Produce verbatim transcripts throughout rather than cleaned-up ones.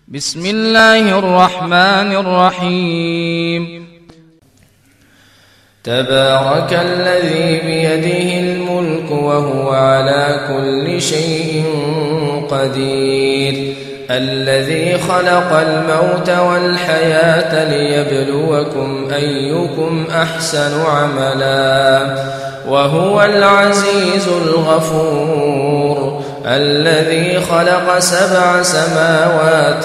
بسم الله الرحمن الرحيم. تبارك الذي بيده الملك وهو على كل شيء قدير، الذي خلق الموت والحياة ليبلوكم أيكم أحسن عملا وهو العزيز الغفور، الذي خلق سبع سماوات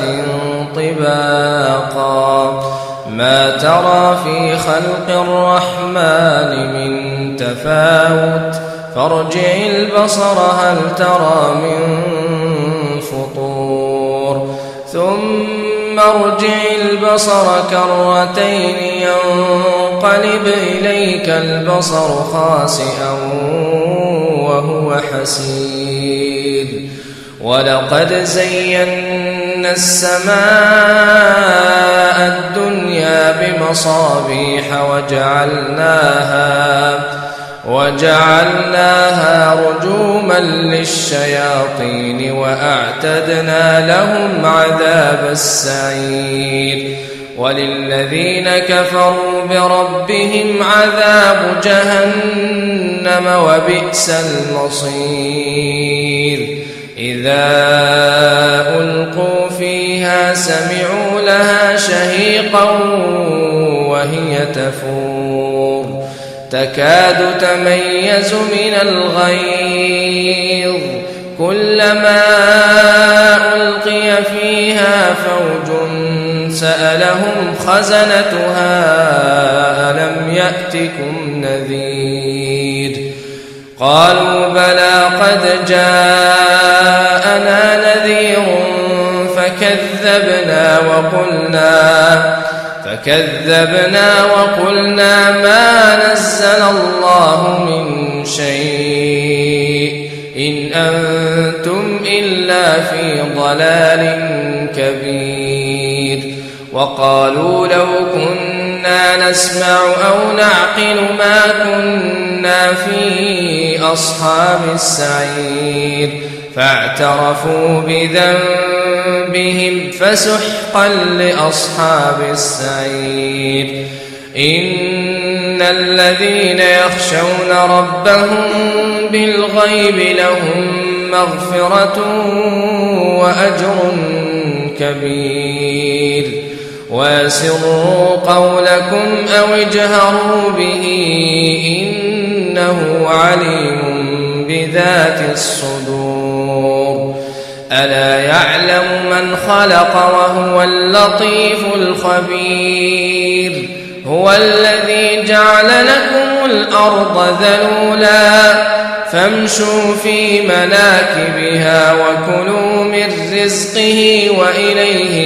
طباقا ما ترى في خلق الرحمن من تفاوت فارجع البصر هل ترى من فطور ثم ارجع البصر كرتين ينقلب إليك البصر خاسئا وهو حسير، ولقد زينا السماء الدنيا بمصابيح وجعلناها وجعلناها رجوما للشياطين وأعتدنا لهم عذاب السعير، وللذين كفروا بربهم عذاب جهنم وبئس المصير. إذا ألقوا فيها سمعوا لها شهيقا وهي تفور تكاد تميز من الغيظ، كلما ألقي فيها فوج سألهم خزنتها ألم يأتكم نذير، قالوا بلى قد جاءنا نذير فكذبنا وقلنا فكذبنا وقلنا ما نزل الله من شيء إن أنتم إلا في ضلال كبير، وقالوا لو كنا نسمع أو نعقل ما كنا في أصحاب السعير، فاعترفوا بذنبهم فسحقا لأصحاب السعير. إن الذين يخشون ربهم بالغيب لهم مغفرة وأجر كبير، واسروا قولكم أو اجهروا به إنه عليم بذات الصدور. ألا يعلم من خلق وهو اللطيف الخبير، هو الذي جعل لكم الأرض ذلولا فامشوا في مناكبها وكلوا من رزقه وإليه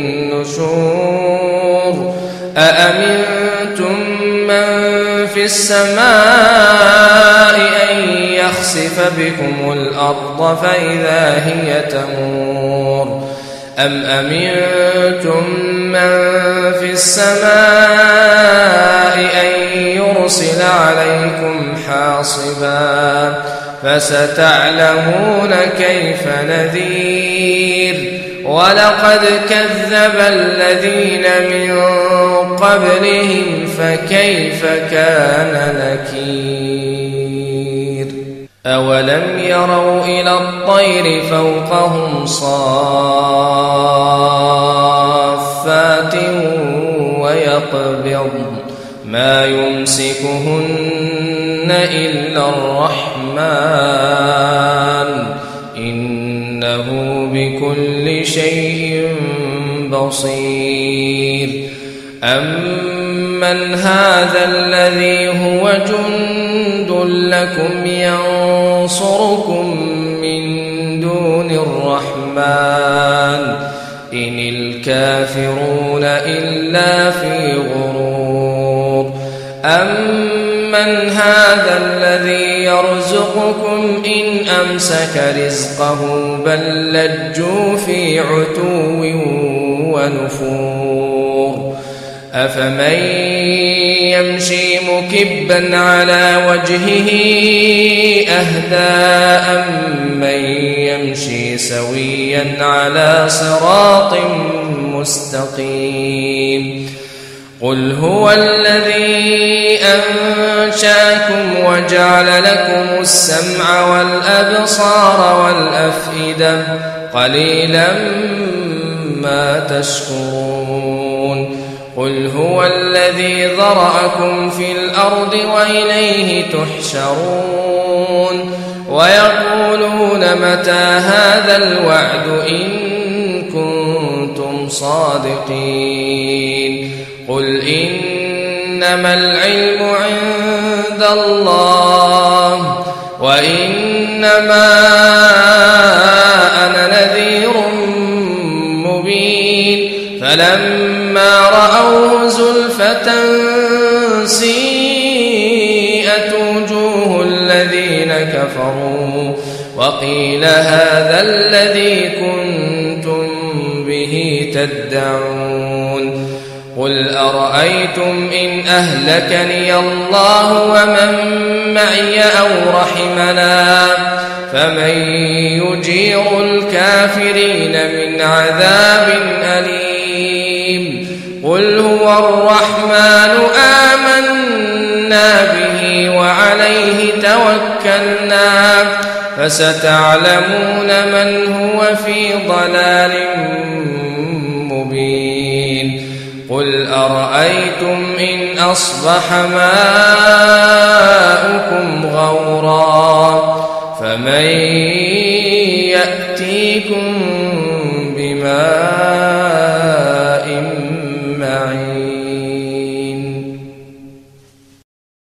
النشور. أأمنتم من في السماء أن يخسف بكم الأرض فإذا هي تمور، أم أمنتم من في السماء أن يرسل عليكم حاصبا فستعلمون كيف نذير. ولقد كذب الذين من قبلهم فكيف كان نكير. أولم يروا إلى الطير فوقهم صافات ويقبضن ما يمسكهن إلا الرحمن إنه بكل شيء بصير. أمن هذا الذي هو جند لكم ينصركم من دون الرحمن إن الكافرون إلا في غرور. أمن هذا الذي يرزقكم إن أمسك رزقه بل لجوا في عتو ونفور. أفمن يمشي مكبا على وجهه أهدى أم من يمشي سويا على صراط مستقيم. قل هو الذي أنشأكم وجعل لكم السمع والأبصار والأفئدة قليلا ما تشكرون. قل هو الذي ذرأكم في الأرض وإليه تحشرون. ويقولون متى هذا الوعد إن كنتم صادقين. قل إنما العلم عند الله وإنما أنا نذير مبين. فلما رأوه زلفة سيئت وجوه الذين كفروا وقيل هذا الذي كنتم به تدعون. قل أرأيتم إن أهلكني الله ومن معي أو رحمنا فمن يجير الكافرين من عذاب أليم. قل هو الرحمن آمنا به وعليه توكلنا فستعلمون من هو في ضلال مبين. قل أرأيتم إن أصبح ماؤكم